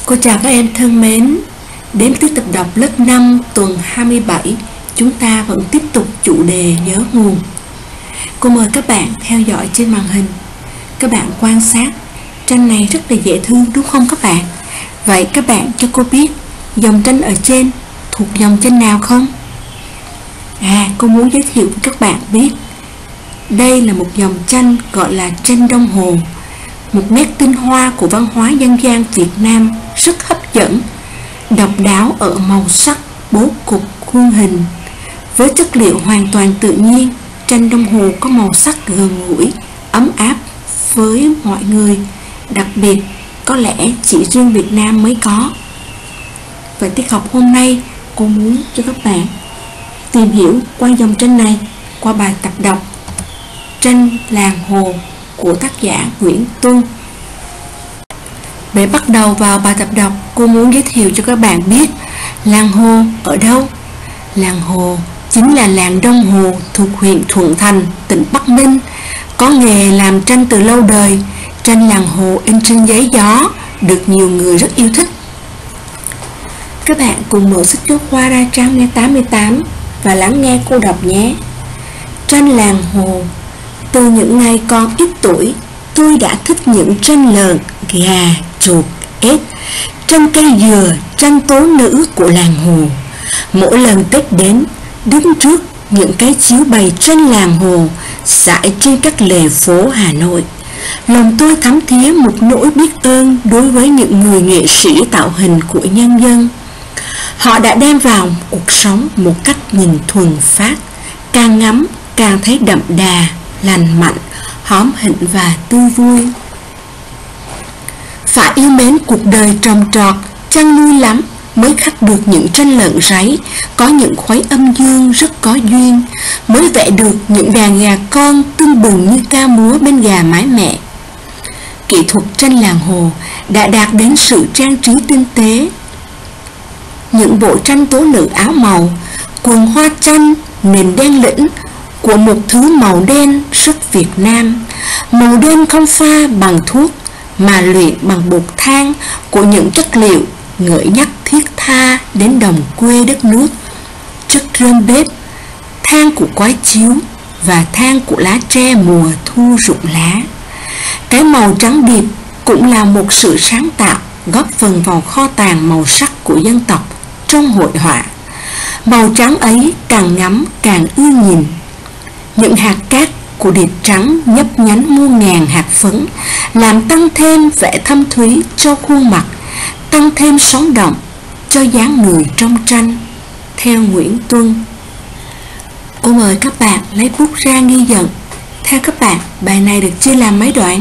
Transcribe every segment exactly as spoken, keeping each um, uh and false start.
Cô chào các em thân mến. Đến tiết tập đọc lớp năm tuần hai mươi bảy, chúng ta vẫn tiếp tục chủ đề nhớ nguồn. Cô mời các bạn theo dõi trên màn hình. Các bạn quan sát, tranh này rất là dễ thương đúng không các bạn? Vậy các bạn cho cô biết dòng tranh ở trên thuộc dòng tranh nào không? À, cô muốn giới thiệu với các bạn biết đây là một dòng tranh gọi là tranh đồng hồ, một nét tinh hoa của văn hóa dân gian Việt Nam rất hấp dẫn, độc đáo ở màu sắc, bố cục, khuôn hình. Với chất liệu hoàn toàn tự nhiên, tranh đồng hồ có màu sắc gần gũi, ấm áp với mọi người, đặc biệt có lẽ chỉ riêng Việt Nam mới có. Vậy tiết học hôm nay cô muốn cho các bạn tìm hiểu qua dòng tranh này qua bài tập đọc Tranh Làng Hồ của tác giả Nguyễn Tuân. Để bắt đầu vào bài tập đọc, cô muốn giới thiệu cho các bạn biết làng Hồ ở đâu. Làng Hồ chính là làng Đông Hồ thuộc huyện Thuận Thành, tỉnh Bắc Ninh, có nghề làm tranh từ lâu đời. Tranh làng Hồ in trên giấy gió được nhiều người rất yêu thích. Các bạn cùng mở sách giáo khoa ra trang tám mươi tám và lắng nghe cô đọc nhé. Tranh làng Hồ. Từ những ngày còn ít tuổi, tôi đã thích những tranh lợn, gà, chuột, ếch, tranh cây dừa, tranh tố nữ của làng Hồ. Mỗi lần Tết đến, đứng trước những cái chiếu bày tranh làng Hồ rải trên các lề phố Hà Nội, lòng tôi thấm thía một nỗi biết ơn đối với những người nghệ sĩ tạo hình của nhân dân. Họ đã đem vào cuộc sống một cách nhìn thuần phát, càng ngắm càng thấy đậm đà, lành mạnh, hóm hỉnh và tươi vui. Phải yêu mến cuộc đời trồng trọt, chăn nuôi lắm mới khắc được những tranh lợn ráy, có những khuấy âm dương rất có duyên, mới vẽ được những đàn gà con tưng bừng như ca múa bên gà mái mẹ. Kỹ thuật tranh làng Hồ đã đạt đến sự trang trí tinh tế. Những bộ tranh tố nữ áo màu, quần hoa tranh, nền đen lĩnh của một thứ màu đen rất Việt Nam. Màu đen không pha bằng thuốc mà luyện bằng bột than của những chất liệu gợi nhắc thiết tha đến đồng quê đất nước. Chất rơm bếp, than của quái chiếu và than của lá tre mùa thu rụng lá. Cái màu trắng điệp cũng là một sự sáng tạo góp phần vào kho tàng màu sắc của dân tộc trong hội họa. Màu trắng ấy càng ngắm càng ưa nhìn. Những hạt cát của điệp trắng nhấp nhánh muôn ngàn hạt phấn, làm tăng thêm vẻ thâm thúy cho khuôn mặt, tăng thêm sống động cho dáng người trong tranh. Theo Nguyễn Tuân. Cô mời các bạn lấy bút ra ghi nhận. Theo các bạn, bài này được chia làm mấy đoạn?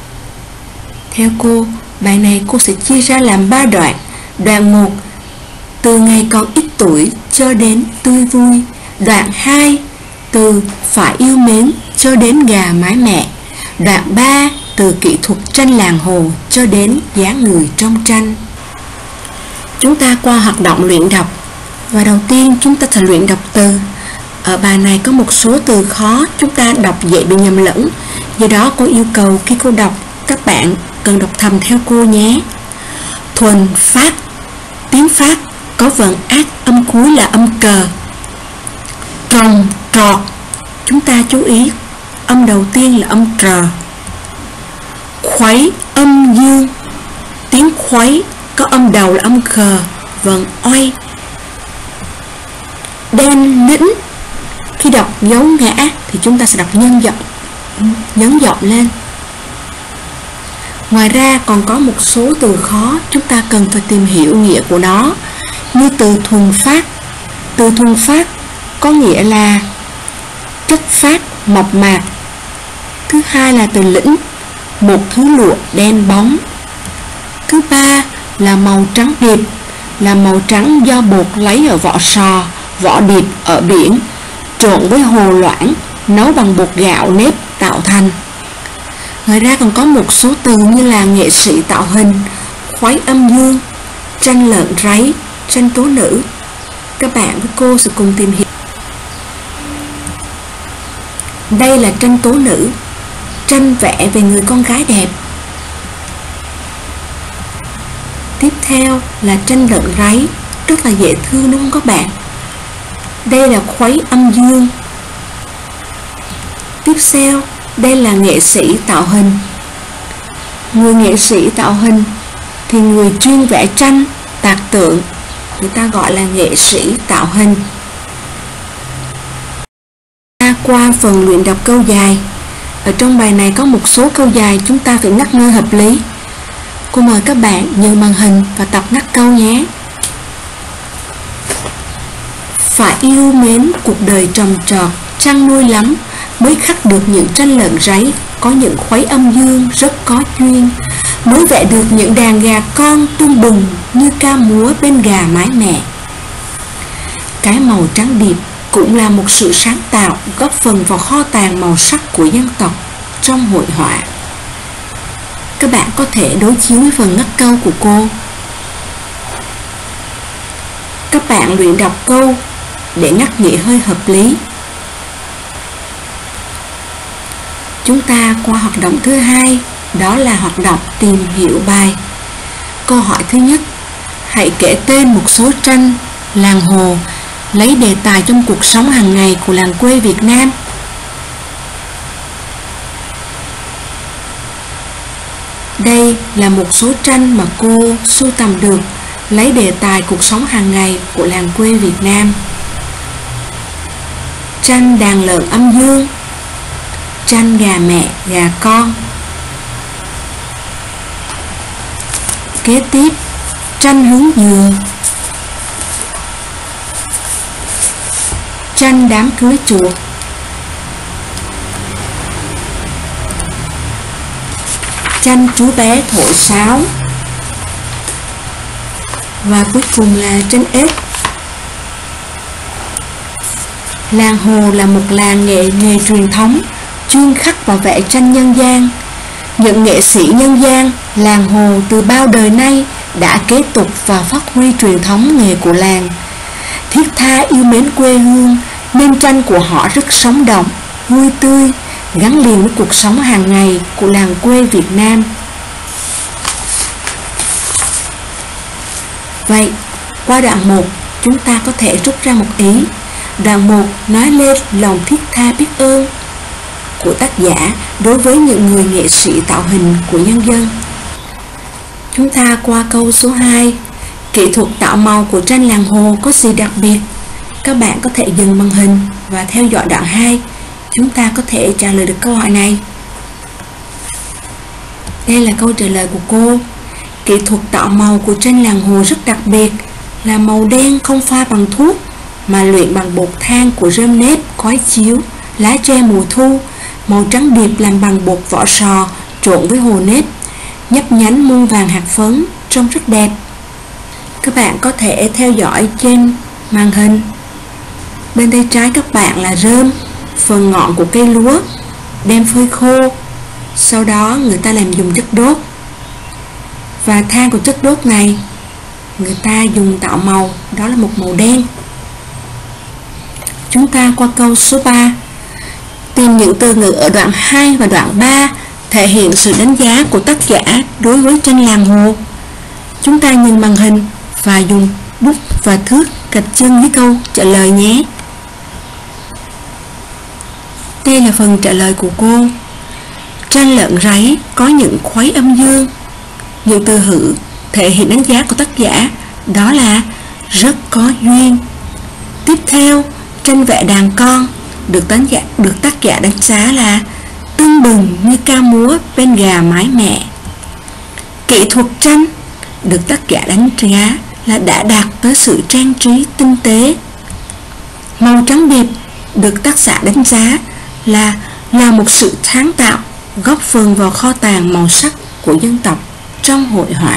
Theo cô, bài này cô sẽ chia ra làm ba đoạn. Đoạn một, từ ngày còn ít tuổi cho đến tươi vui. Đoạn hai, từ phải yêu mến cho đến gà mái mẹ. Đoạn ba, từ kỹ thuật tranh làng Hồ cho đến dáng người trong tranh. Chúng ta qua hoạt động luyện đọc. Và đầu tiên chúng ta sẽ luyện đọc từ. Ở bài này có một số từ khó, chúng ta đọc dễ bị nhầm lẫn. Do đó cô yêu cầu khi cô đọc, các bạn cần đọc thầm theo cô nhé. Thuần phát. Tiếng Phát có vần ác âm cuối là âm cờ. Trồng trọt, chúng ta chú ý âm đầu tiên là âm trờ. Khuấy âm dương, tiếng khuấy có âm đầu là âm khờ, vần oai. Đen lĩnh, khi đọc dấu ngã thì chúng ta sẽ đọc nhân giọng, nhấn giọng lên. Ngoài ra còn có một số từ khó chúng ta cần phải tìm hiểu nghĩa của nó, như từ thuần phát. Từ thuần phát có nghĩa là chất phát, mộc mạc. Thứ hai là từ lĩnh, một thứ lụa đen bóng. Thứ ba là màu trắng điệp, là màu trắng do bột lấy ở vỏ sò, vỏ điệp ở biển, trộn với hồ loãng, nấu bằng bột gạo nếp tạo thành. Ngoài ra còn có một số từ như là nghệ sĩ tạo hình, khuấy âm dương, tranh lợn ráy, tranh tố nữ. Các bạn với cô sẽ cùng tìm hiểu. Đây là tranh tố nữ, tranh vẽ về người con gái đẹp. Tiếp theo là tranh lợn ráy, rất là dễ thương đúng không các bạn? Đây là khuấy âm dương. Tiếp theo, đây là nghệ sĩ tạo hình. Người nghệ sĩ tạo hình thì người chuyên vẽ tranh, tạc tượng, người ta gọi là nghệ sĩ tạo hình. Ta qua phần luyện đọc câu dài. Ở trong bài này có một số câu dài chúng ta phải ngắt ngơ hợp lý. Cô mời các bạn nhìn màn hình và tập ngắt câu nhé. Phải yêu mến cuộc đời trồng trọt, chăn nuôi lắm, mới khắc được những tranh lợn ráy, có những khuấy âm dương rất có duyên, mới vẽ được những đàn gà con tung bừng như ca múa bên gà mái mẹ. Cái màu trắng điệp cũng là một sự sáng tạo góp phần vào kho tàng màu sắc của dân tộc trong hội họa. Các bạn có thể đối chiếu với phần ngắt câu của cô. Các bạn luyện đọc câu để ngắt nghĩa hơi hợp lý. Chúng ta qua hoạt động thứ hai, đó là hoạt động tìm hiểu bài. Câu hỏi thứ nhất: hãy kể tên một số tranh làng Hồ lấy đề tài trong cuộc sống hàng ngày của làng quê Việt Nam. Đây là một số tranh mà cô sưu tầm được lấy đề tài cuộc sống hàng ngày của làng quê Việt Nam. Tranh đàn lợn âm dương, tranh gà mẹ, gà con. Kế tiếp, tranh hướng dừa, tranh đám cưới chuột, tranh chú bé thổi sáo, và cuối cùng là tranh ếch. Làng Hồ là một làng nghệ nghề truyền thống chuyên khắc và vẽ tranh nhân gian. Những nghệ sĩ nhân gian làng Hồ từ bao đời nay đã kế tục và phát huy truyền thống nghề của làng. Thiết tha yêu mến quê hương nên tranh của họ rất sống động, vui tươi, gắn liền với cuộc sống hàng ngày của làng quê Việt Nam. Vậy, qua đoạn một, chúng ta có thể rút ra một ý. Đoạn một nói lên lòng thiết tha biết ơn của tác giả đối với những người nghệ sĩ tạo hình của nhân dân. Chúng ta qua câu số hai. Kỹ thuật tạo màu của tranh làng Hồ có gì đặc biệt? Các bạn có thể dừng màn hình và theo dõi đoạn hai. Chúng ta có thể trả lời được câu hỏi này. Đây là câu trả lời của cô. Kỹ thuật tạo màu của tranh làng Hồ rất đặc biệt, là màu đen không pha bằng thuốc mà luyện bằng bột than của rơm nếp, cói chiếu, lá tre mùa thu. Màu trắng điệp làm bằng bột vỏ sò trộn với hồ nếp, nhấp nhánh muôn vàng hạt phấn, trông rất đẹp. Các bạn có thể theo dõi trên màn hình. Bên tay trái các bạn là rơm, phần ngọn của cây lúa, đem phơi khô. Sau đó người ta làm dùng chất đốt. Và than của chất đốt này người ta dùng tạo màu, đó là một màu đen. Chúng ta qua câu số ba. Tìm những từ ngữ ở đoạn hai và đoạn ba thể hiện sự đánh giá của tác giả đối với tranh làng Hồ. Chúng ta nhìn màn hình và dùng bút và thước gạch chân với câu trả lời nhé. Đây là phần trả lời của cô. Tranh lợn ráy có những khuấy âm dương. Những từ ngữ thể hiện đánh giá của tác giả đó là rất có duyên. Tiếp theo, tranh vẽ đàn con được tác giả, được tác giả đánh giá là tưng bừng như ca múa bên gà mái mẹ. Kỹ thuật tranh được tác giả đánh giá là đã đạt tới sự trang trí tinh tế. Màu trắng điệp được tác giả đánh giá là là một sự sáng tạo góp phần vào kho tàng màu sắc của dân tộc trong hội họa.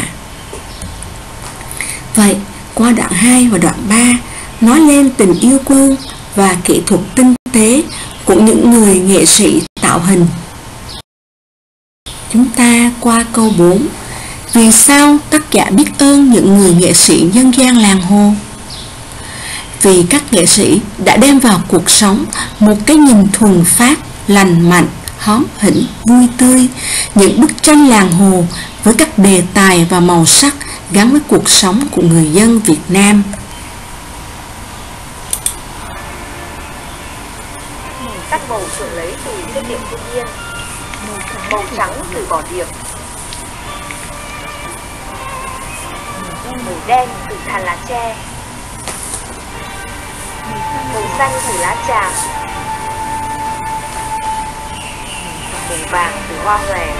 Vậy, qua đoạn hai và đoạn ba nói lên tình yêu quê và kỹ thuật tinh tế của những người nghệ sĩ tạo hình. Chúng ta qua câu bốn. Vì sao tác giả biết ơn những người nghệ sĩ dân gian làng Hồ? Vì các nghệ sĩ đã đem vào cuộc sống một cái nhìn thuần phát, lành mạnh, hóm hỉnh, vui tươi. Những bức tranh làng Hồ với các đề tài và màu sắc gắn với cuộc sống của người dân Việt Nam. Các màu thường lấy từ chất liệu thiên nhiên. Màu trắng từ vỏ điệp, màu đen từ than lá tre, màu xanh từ lá tràm, màu vàng từ hoa hòe,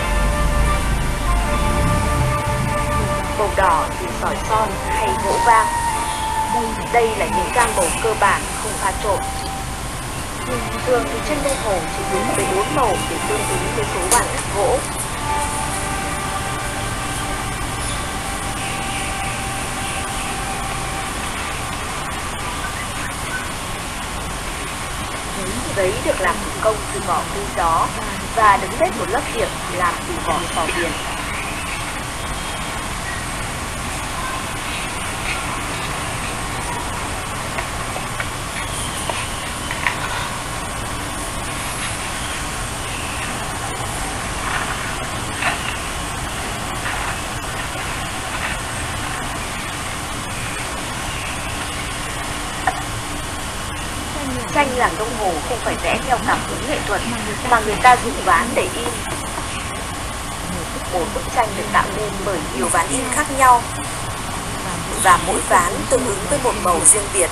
màu đỏ từ sỏi son hay gỗ vang. Đây là những gam màu cơ bản không pha trộn. Thường thì trên đồng hồ chỉ dùng tới bốn màu để tương ứng với số bản chất gỗ. Giấy được làm thủ công từ vỏ cây gió và đứng lên một lớp diệp làm từ vỏ sò viền. Tranh làng Đông Hồ không phải vẽ theo cảm hứng nghệ thuật mà người ta dùng ván để in. Một bức tranh được tạo nên bởi nhiều ván in khác nhau và mỗi ván tương ứng với một màu riêng biệt.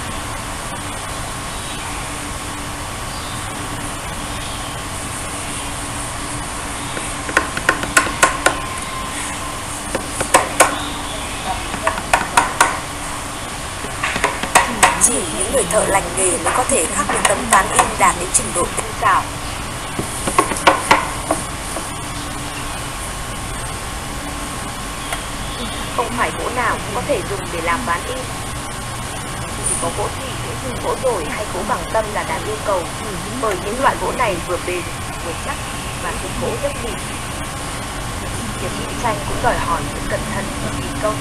Chỉ những người thợ lành nghề mới có thể khắc được tấm ván in đạt đến trình độ tinh xảo. Không phải gỗ nào cũng có thể dùng để làm ván in. Chỉ có gỗ thị, gỗ dồi hay gỗ bằng tâm là đạt yêu cầu, bởi những loại gỗ này vừa bền, vừa chắc và thuộc gỗ rất mịn. Việc in tranh cũng đòi hỏi sự cẩn thận và kỳ công.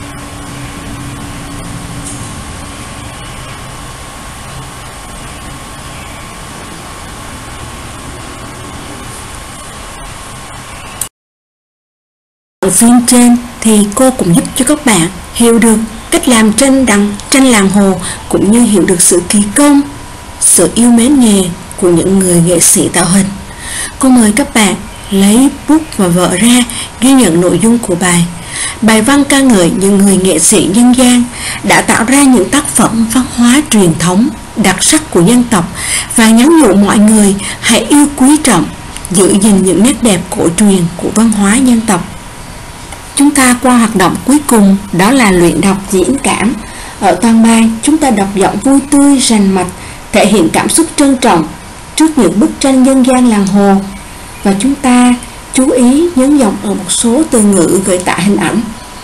Ở phim trên thì cô cũng giúp cho các bạn hiểu được cách làm tranh đằng tranh làng Hồ, cũng như hiểu được sự kỳ công, sự yêu mến nghề của những người nghệ sĩ tạo hình. Cô mời các bạn lấy bút và vở ra ghi nhận nội dung của bài. Bài văn ca ngợi những người nghệ sĩ dân gian đã tạo ra những tác phẩm văn hóa truyền thống đặc sắc của dân tộc và nhắn nhủ mọi người hãy yêu quý trọng, giữ gìn những nét đẹp cổ truyền của văn hóa dân tộc. Chúng ta qua hoạt động cuối cùng, đó là luyện đọc diễn cảm. Ở toàn bài, chúng ta đọc giọng vui tươi, rành mạch, thể hiện cảm xúc trân trọng trước những bức tranh dân gian làng Hồ. Và chúng ta chú ý nhấn giọng ở một số từ ngữ gợi tả hình ảnh.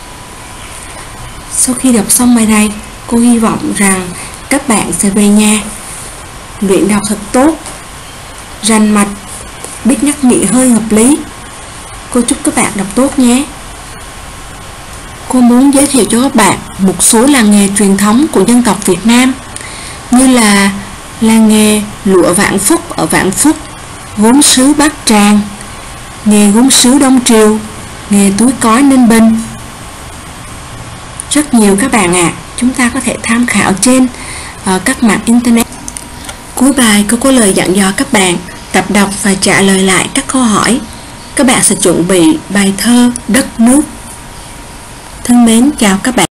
Sau khi đọc xong bài này, cô hy vọng rằng các bạn sẽ về nhà luyện đọc thật tốt, rành mạch, biết nhắc nghỉ hơi hợp lý. Cô chúc các bạn đọc tốt nhé. Cô muốn giới thiệu cho các bạn một số làng nghề truyền thống của dân tộc Việt Nam, như là làng nghề lụa Vạn Phúc ở Vạn Phúc, gốm sứ Bát Tràng, nghề gốm sứ Đông Triều, nghề túi cói Ninh Bình. Rất nhiều các bạn ạ, à, chúng ta có thể tham khảo trên uh, các mạng internet. Cuối bài cô có lời dặn dò các bạn tập đọc và trả lời lại các câu hỏi. Các bạn sẽ chuẩn bị bài thơ Đất Nước. Thân mến chào các bạn.